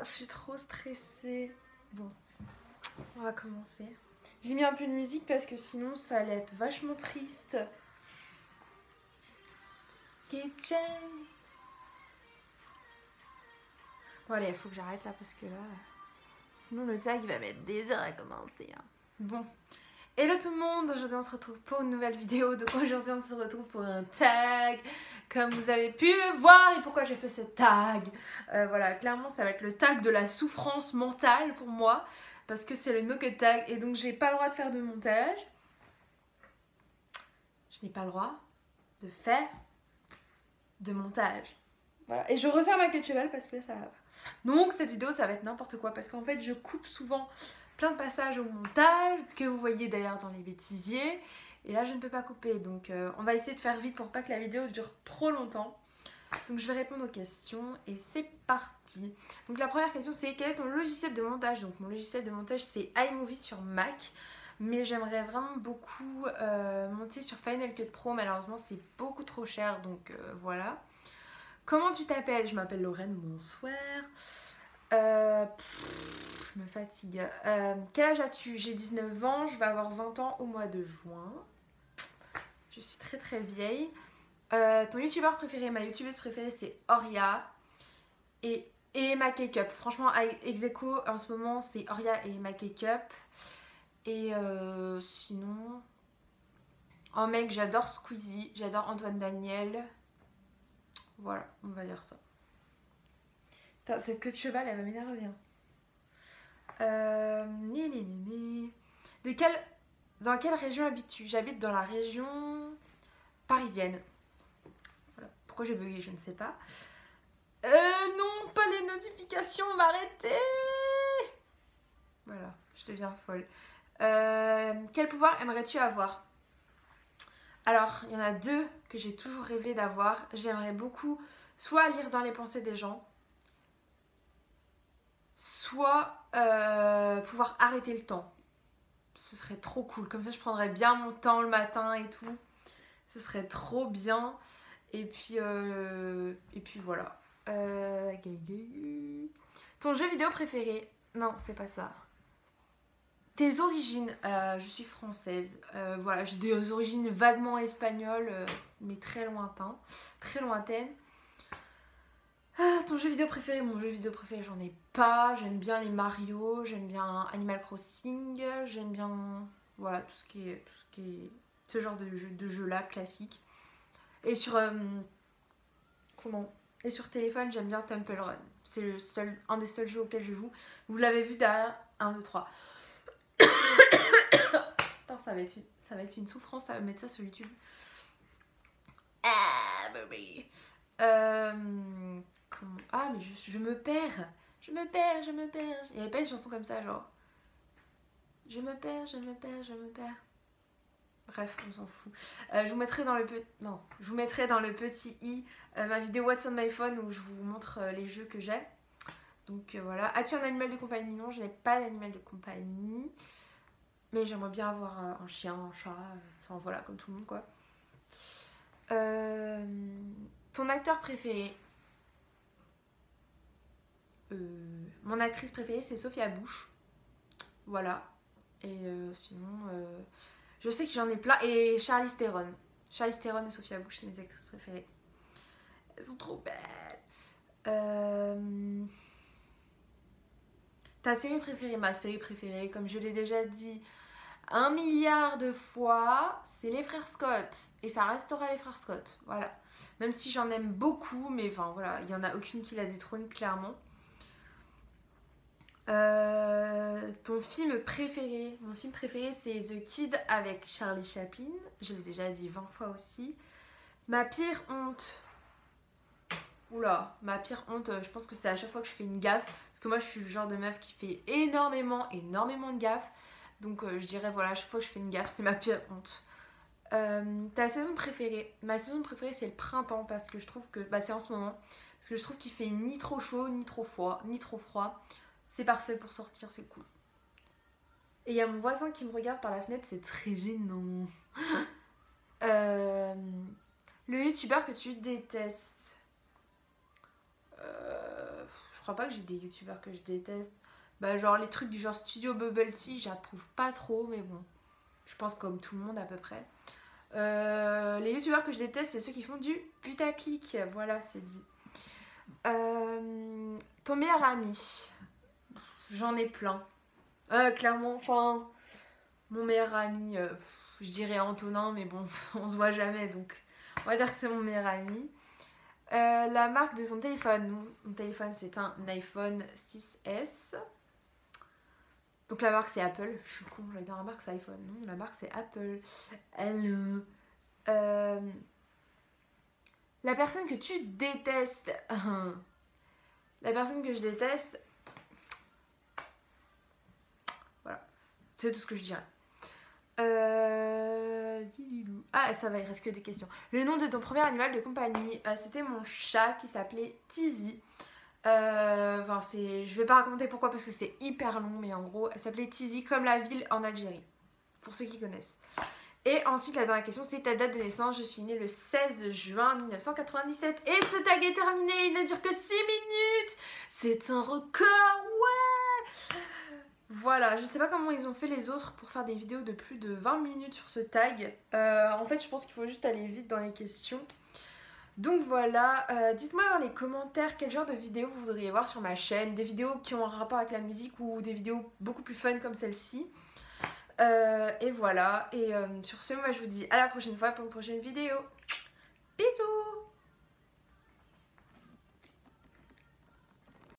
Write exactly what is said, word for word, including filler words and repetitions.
je suis trop stressée. Bon, on va commencer. J'ai mis un peu de musique parce que sinon ça allait être vachement triste. Keep change. Bon allez, il faut que j'arrête là parce que là... Sinon le tag il va mettre des heures à commencer. Hein. Bon. Hello tout le monde, aujourd'hui on se retrouve pour une nouvelle vidéo. Donc aujourd'hui on se retrouve pour un tag. Comme vous avez pu le voir et pourquoi j'ai fait ce tag. Euh, voilà, clairement ça va être le tag de la souffrance mentale pour moi. Parce que c'est le no cut tag et donc j'ai pas le droit de faire de montage. Je n'ai pas le droit de faire de montage. Voilà, et je resserre ma queue de cheval parce que là ça va pas. Donc cette vidéo ça va être n'importe quoi parce qu'en fait je coupe souvent plein de passages au montage que vous voyez d'ailleurs dans les bêtisiers. Et là je ne peux pas couper donc euh, on va essayer de faire vite pour pas que la vidéo dure trop longtemps. Donc je vais répondre aux questions et c'est parti. Donc la première question c'est quel est ton logiciel de montage? Donc mon logiciel de montage c'est iMovie sur Mac. Mais j'aimerais vraiment beaucoup euh, monter sur Final Cut Pro. Malheureusement c'est beaucoup trop cher donc euh, voilà. Comment tu t'appelles? Je m'appelle Lorraine, bonsoir. Euh, pff, je me fatigue. Euh, quel âge as-tu? J'ai dix-neuf ans, je vais avoir vingt ans au mois de juin. Je suis très très vieille. Euh, ton youtubeur préféré? Ma youtubeuse préférée c'est Oria et, et Emma Cake-up. Franchement, ex aequo en ce moment c'est Oria et Emma Cake-up. Et euh, sinon, en mec, j'adore Squeezie, j'adore Antoine Daniel. Voilà, on va dire ça. Putain, cette queue de cheval, elle va m'énerver. Hein. Euh... Ni, ni, ni, ni. De quelle... Dans quelle région habites-tu? J'habite dans la région parisienne. Voilà. Pourquoi j'ai bugué, je ne sais pas. Euh, non, pas les notifications, on va arrêter. Voilà, je deviens folle. Euh, quel pouvoir aimerais-tu avoir? Alors, il y en a deux que j'ai toujours rêvé d'avoir. J'aimerais beaucoup soit lire dans les pensées des gens, soit euh, pouvoir arrêter le temps. Ce serait trop cool. Comme ça, je prendrais bien mon temps le matin et tout. Ce serait trop bien. Et puis, euh, et puis voilà. Euh... Ton jeu vidéo préféré? Non, c'est pas ça. Tes origines? euh, Je suis française. Euh, voilà, j'ai des origines vaguement espagnoles, euh, mais très lointains, très lointaines. Ah, ton jeu vidéo préféré? Mon jeu vidéo préféré, j'en ai pas. J'aime bien les Mario, j'aime bien Animal Crossing, j'aime bien voilà tout ce qui est tout ce qui est ce genre de jeu de jeu là classique. Et sur euh, comment? Et sur téléphone, j'aime bien Temple Run. C'est le seul, un des seuls jeux auxquels je joue. Vous l'avez vu derrière un, deux, trois. Putain, ça va être une, ça va être une souffrance à mettre ça sur YouTube. Ah, baby. Euh, comment... Ah, mais je, je me perds. Je me perds, je me perds. Il n'y avait pas une chanson comme ça, genre. Je me perds, je me perds, je me perds. Bref, on s'en fout. Euh, je vous mettrai dans le petit... Non, je vous mettrai dans le petit i euh, ma vidéo What's on my phone où je vous montre euh, les jeux que j'ai. Donc euh, voilà. As-tu un animal de compagnie? Non, je n'ai pas d'animal de compagnie. Mais j'aimerais bien avoir euh, un chien, un chat. Euh, enfin voilà, comme tout le monde quoi. Euh, ton acteur préféré? euh, Mon actrice préférée c'est Sophia Bush. Voilà. Et euh, sinon, euh, je sais que j'en ai plein. Et Charlize Theron. Charlize Theron et Sophia Bush, c'est mes actrices préférées. Elles sont trop belles. Euh... Ta série préférée? Ma série préférée, comme je l'ai déjà dit un milliard de fois, c'est les frères Scott. Et ça restera les frères Scott. Voilà. Même si j'en aime beaucoup, mais enfin voilà, il n'y en a aucune qui la détrône clairement. Euh, ton film préféré? Mon film préféré c'est The Kid avec Charlie Chaplin. Je l'ai déjà dit vingt fois aussi. Ma pire honte? Oula, ma pire honte, je pense que c'est à chaque fois que je fais une gaffe. Parce que moi je suis le genre de meuf qui fait énormément, énormément de gaffes. Donc euh, je dirais voilà, à chaque fois que je fais une gaffe, c'est ma pire honte. Euh, ta saison préférée? Ma saison préférée c'est le printemps parce que je trouve que... Bah c'est en ce moment. Parce que je trouve qu'il fait ni trop chaud, ni trop froid, ni trop froid. C'est parfait pour sortir, c'est cool. Et il y a mon voisin qui me regarde par la fenêtre, c'est très gênant. euh, le youtubeur que tu détestes? euh, Je crois pas que j'ai des youtubeurs que je déteste. Bah genre les trucs du genre Studio Bubble Tea, j'approuve pas trop, mais bon, je pense comme tout le monde à peu près. Euh, les youtubeurs que je déteste, c'est ceux qui font du putaclic, voilà, c'est dit. Euh, ton meilleur ami, j'en ai plein. Euh, clairement, enfin, mon meilleur ami, euh, je dirais Antonin, mais bon, on se voit jamais, donc on va dire que c'est mon meilleur ami. Euh, la marque de son téléphone, mon téléphone c'est un iPhone six S. Donc la marque c'est Apple. Je suis con, j'allais dire la marque c'est iPhone. Non, la marque c'est Apple. Hello. Euh, la personne que tu détestes. La personne que je déteste. Voilà. C'est tout ce que je dirais. Euh... Ah, ça va, il reste que des questions. Le nom de ton premier animal de compagnie, euh, c'était mon chat qui s'appelait Tizi. Euh, enfin, c'est... Je vais pas raconter pourquoi parce que c'est hyper long, mais en gros, elle s'appelait Tizi comme la ville en Algérie. Pour ceux qui connaissent. Et ensuite, la dernière question, c'est ta date de naissance. Je suis née le seize juin mille neuf cent quatre-vingt-dix-sept. Et ce tag est terminé, il ne dure que six minutes. C'est un record, ouais. Voilà, je sais pas comment ils ont fait les autres pour faire des vidéos de plus de vingt minutes sur ce tag. Euh, en fait, je pense qu'il faut juste aller vite dans les questions. Donc voilà, euh, dites-moi dans les commentaires quel genre de vidéos vous voudriez voir sur ma chaîne. Des vidéos qui ont un rapport avec la musique ou des vidéos beaucoup plus fun comme celle-ci. Euh, et voilà, et euh, sur ce, moi je vous dis à la prochaine fois pour une prochaine vidéo. Bisous!